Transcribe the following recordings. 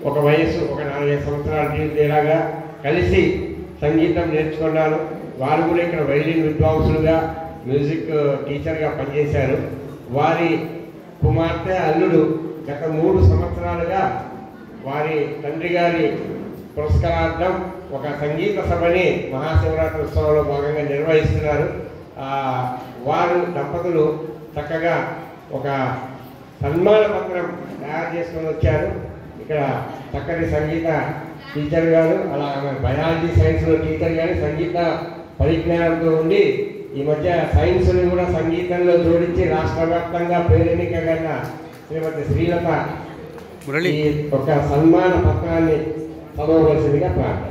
ఒక వయసు ఒక 4-5 సంవత్సరాల తేడాగా కలిసి సంగీతం నేర్చుకున్నారు. వారు కూడా ఇక్కడ వైలిన్ విద్వాంసులుగా మ్యూజిక్ టీచర్గా పనిచేశారు. వారి కుమార్తె అల్లుడు గత 3 సంవత్సరాలుగా వారి తండ్రి గారి పురస్కారార్థం ఒక సంగీత సభని మహాశివరాత్రి ఉత్సవంలో భాగంగా నిర్వహిస్తున్నారు. వారు దంపతులు చక్కగా ఒక సన్మాన పత్రం తయారు చేసుకొని వచ్చారు. ఇక్కడ చక్కటి సంగీత టీచర్ గారు, అలా బయాలజీ సైన్స్లో టీచర్ గారు సంగీత పరిజ్ఞానంతో ఉండి ఈ మధ్య సైన్స్ని కూడా సంగీతంలో జోడించి రాష్ట్ర వ్యాప్తంగా పేరెన్నికగల శ్రీమతి శ్రీలత ఈ ఒక సన్మాన పత్రాన్ని చదవవలసిందిగా ప్రార్థన.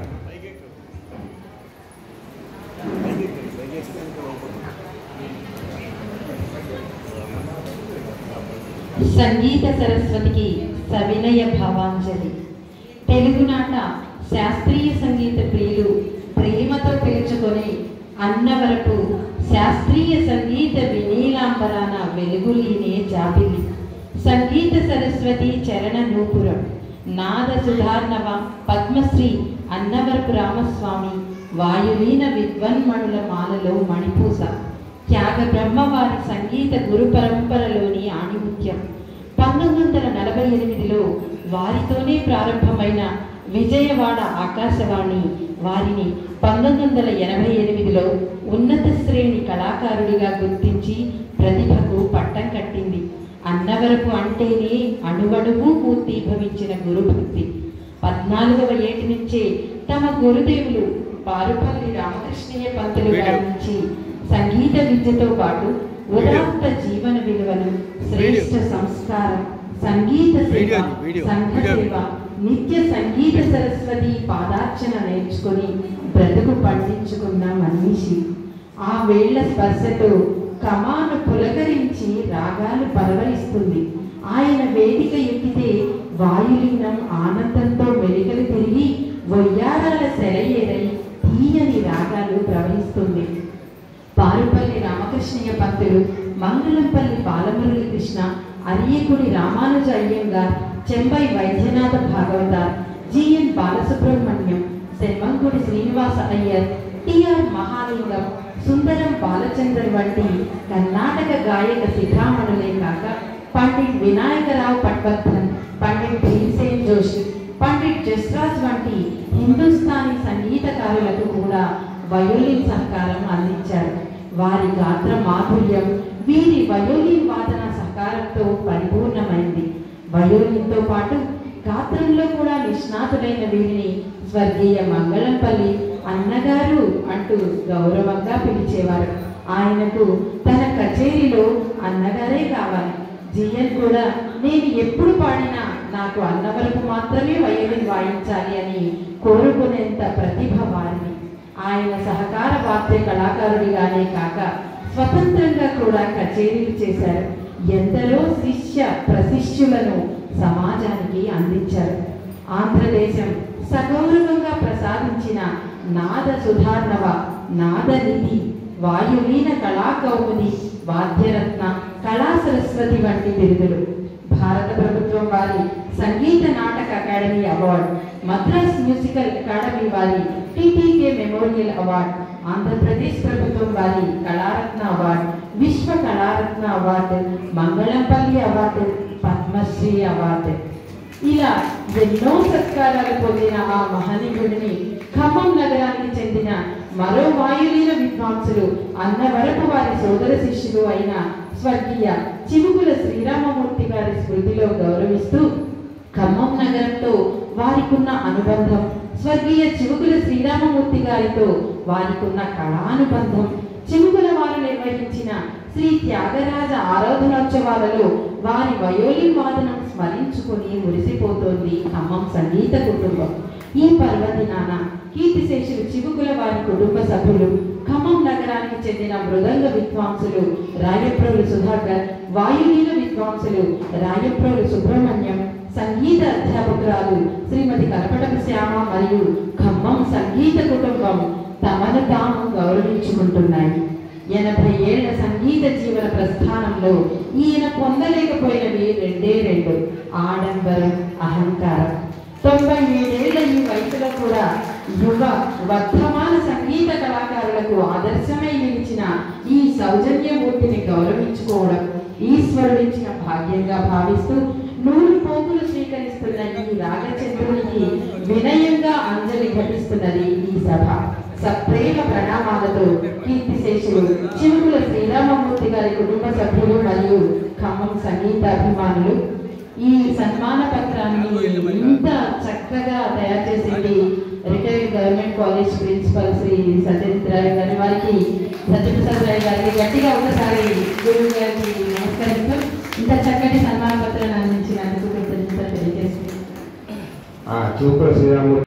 సంగీత సరస్వతికి సవినయ భావాంజలి. తెలుగునాట శాస్త్రీయ సంగీత ప్రియులు ప్రేమతో పిలుచుకొని అన్నవరపు శాస్త్రీయ సంగీత వినీలాంబరాన వెలుగులీనే జాబిలి. సంగీత సరస్వతి చరణ నూపురం నాద సుధార్ణవ పద్మశ్రీ అన్నవరపు రామస్వామి వాయులీన విద్వన్మణుల మాలలో మణిపూస త్యాగ బ్రహ్మవారి సంగీత గురు పరంపరలోని ఆణిముత్యం. 1948లో వారితోనే ప్రారంభమైన విజయవాడ ఆకాశవాణి వారిని 1988లో ఉన్నత శ్రేణి కళాకారుడిగా గుర్తించి ప్రతిభకు పట్టం కట్టింది. అన్నవరపు అంటేనే అణువణువు మూర్తీభవించిన గురుభక్తి. 14వ ఏటి నుంచే తమ గురుదేవులు పారుపల్లి రామకృష్ణయ్య పంతులు గారి నుంచి సంగీత విద్యతో పాటు ఉదాత్త జీవన విలువలు, శ్రేష్ఠ సంస్కారం, సంగీత సేవ, సంఘ సేవ, నిత్య సంగీత సరస్వతి పాదార్చన నేర్చుకుని బ్రతుకు పండించుకున్న మనీషి. ఆ వేళ్ల స్పర్శతో కమాను పులకరించి రాగాలు పరవరిస్తుంది. ఆయన వేదిక ఎక్కితే వాయులీనం ఆనందంతో మెలికలు తిరిగి వయ్యారాల సెలయేరై తీయని రాగాలు ప్రవహిస్తుంది. పారుపల్లి రామకృష్ణయ్య పంతులు, మంగళంపల్లి బాలమురళి కృష్ణ, అరియకుడి రామానుజ అయ్యంగార్, చెంబై వైద్యనాథ భాగవతార్, జిఎన్ బాలసుబ్రహ్మణ్యం, శర్మంగుడి శ్రీనివాస అయ్యర్, టిఆర్ మహాలింగం, సుందరం బాలచందర్ వంటి కర్ణాటక గాయక శిఖామణులే కాక పండిట్ వినాయకరావు పట్వర్ధన్, పండిట్ భీమసేన్ జోషి, పండిట్ జస్రాజ్ వంటి హిందుస్థానీ సంగీతకారులకు కూడా వయోలిన్ సహకారం అందించారు. వారి గాత్ర మాధుర్యం వీరి వయోలిన్ వాదన సహకారంతో పరిపూర్ణమైంది. వయోలిన్తో పాటు గాత్రంలో కూడా నిష్ణాతులైన వీరిని స్వర్గీయ మంగళంపల్లి అన్నగారు అంటూ గౌరవంగా పిలిచేవారు. ఆయనకు తన కచేరీలో అన్నగారే కావాలి. జిఎన్ కూడా నేను ఎప్పుడు పాడినా నాకు అన్నవరపు మాత్రమే వయోలిన్ వాయించాలి అని కోరుకునేంత ప్రతిభ వారిని. ఆయన సహకార వాద్య కళాకారుడిగానే కాక స్వతంత్రంగా కూడా కచేరీలు చేశారు. ఎందరో శిష్య ప్రశిష్యులను సమాజానికి అందించారు. ఆంధ్రదేశం సగౌరవంగా ప్రసాదించిన నాద సుధార్ణవ, నాదనిధి, వాయులీన కళాకౌముది, వాద్యరత్న, కళా సరస్వతి వంటి బిరుదులు, భారత ప్రభుత్వం వారి Sangeet Natak academy award, Madras musical academy వారి టిటికే మెమోరియల్ అవార్డు, ఆంధ్రప్రదేశ్ ప్రభుత్వం వారి Kalaratna award, Vishwa Kalaratna award, Mangalampalli award, Padmashri award, ఇలా ఎన్నో సత్కారాలు పొందిన ఆ మహనీయుడిని ఖమ్మం నగరానికి చెందిన మరో వాయులీన విద్వాంసులు అన్నవరపు వారి సోదర శిష్యులు అయిన స్వర్గీయ చివుకుల శ్రీరామమూర్తి గారి స్మృతిలో గౌరవిస్తూ ఖమ్మం నగరంతో వారికున్న అనుబంధం, స్వర్గీయ చివుకుల శ్రీరామమూర్తి గారితో వారికున్న కళానుబంధం, చివుకుల వారు నిర్వహించిన శ్రీ త్యాగరాజ ఆరాధనోత్సవాలలో వారి వయోలిన్ వాదనం స్మరించుకుని మురిసిపోతోంది ఖమ్మం సంగీత కుటుంబం. ఈ పర్వదినాన కీర్తిశేషులు చివుకుల వారి కుటుంబ సభ్యులు, ఖమ్మం నగరానికి చెందిన మృదంగ విద్వాంసులు రాయప్రోలు సుధాకర్, వాయులీన విద్వాంసులు రాయప్రోలు సుబ్రహ్మణ్యం, సంగీత అధ్యాపకురాలు శ్రీమతి కలపటపు శ్యామ మరియు ఖమ్మం సంగీత కుటుంబం తమను తాము గౌరవించుకుంటున్నాయి. 80 ఏళ్ల సంగీత జీవన ప్రస్థానంలో ఈయన పొందలేకపోయినవి రెండే రెండు: ఆడంబరం, అహంకారం. వయసులో కూడా యువ వర్ధమాన సంగీత కళాకారులకు ఆదర్శమై నిలిచిన ఈ సౌజన్యమూర్తిని గౌరవించుకోవడం ఈశ్వరుడిచ్చిన భాగ్యంగా భావిస్తూ 100 పోగులు స్వీకరిస్తున్న ఈ రాగచంద్రునికి వినయంగా అంజలి ఘటిస్తున్నది ఈ సభ. సప్రేమ ప్రణామాలతో కీర్తిశేషులు చిలుకుల శ్రీరామమూర్తి గారి కుటుంబ సభ్యులు మరియు ఖమ్మం సంగీతాభిమానులు ఈ సన్మాన పత్రాన్ని ఇంత చక్కగా తయారు చేసింది retired government college principal Shri Satyendra Rai గారి, వారికి సత్యప్రసాద్ రాయ్ గారికి గట్టిగా ఒకసారి గురువు గారికి నమస్కరిస్తూ ఇంత చక్కటి సన్మాన పత్రాన్ని అందించినందుకు కృతజ్ఞతలు తెలియజేస్తున్నాను. చూపుల శ్రీరామూర్తి